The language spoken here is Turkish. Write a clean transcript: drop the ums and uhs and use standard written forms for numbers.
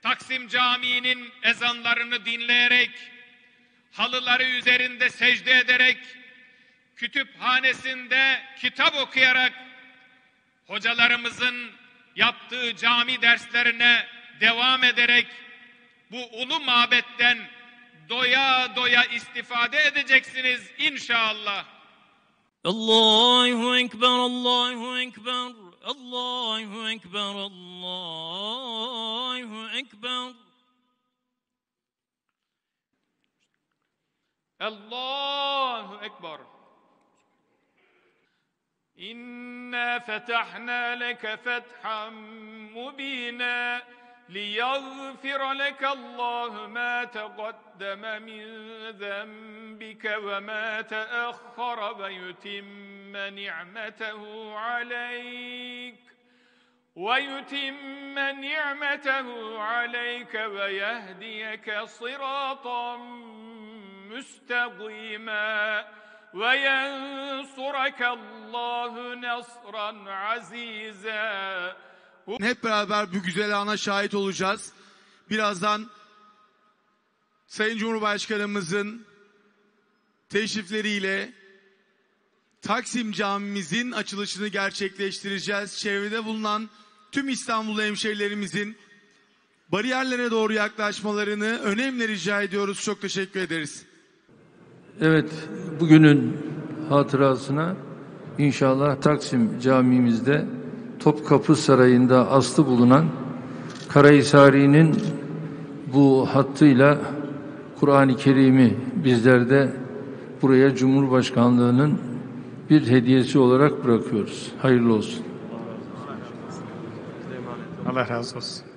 Taksim Camii'nin ezanlarını dinleyerek, halıları üzerinde secde ederek, kütüphanesinde kitap okuyarak, hocalarımızın yaptığı cami derslerine devam ederek bu ulu mabetten doya doya istifade edeceksiniz inşallah. Allahu Ekber, Allahu Ekber, Allahu Ekber, Allahu Ekber. Allahu Ekber. İnna fetahna leke fethan mubina liyaghfira leke Allahu ma taqaddama min zenbike ve ma teahhara ve yutimme ni'metehu aleyk ve yehdiyeke sıratan müstakîmâ ve yensureke Allahu nasran azîzâ. Hep beraber bu güzel ana şahit olacağız. Birazdan Sayın Cumhurbaşkanımızın teşrifleriyle Taksim Camimizin açılışını gerçekleştireceğiz. Çevrede bulunan tüm İstanbullu hemşehrilerimizin bariyerlere doğru yaklaşmalarını önemli rica ediyoruz. Çok teşekkür ederiz. Evet, bugünün hatırasına inşallah Taksim Camimizde Topkapı Sarayı'nda aslı bulunan Karahisari'nin bu hattıyla Kur'an-ı Kerim'i bizler de buraya Cumhurbaşkanlığı'nın bir hediyesi olarak bırakıyoruz. Hayırlı olsun. Allah razı olsun.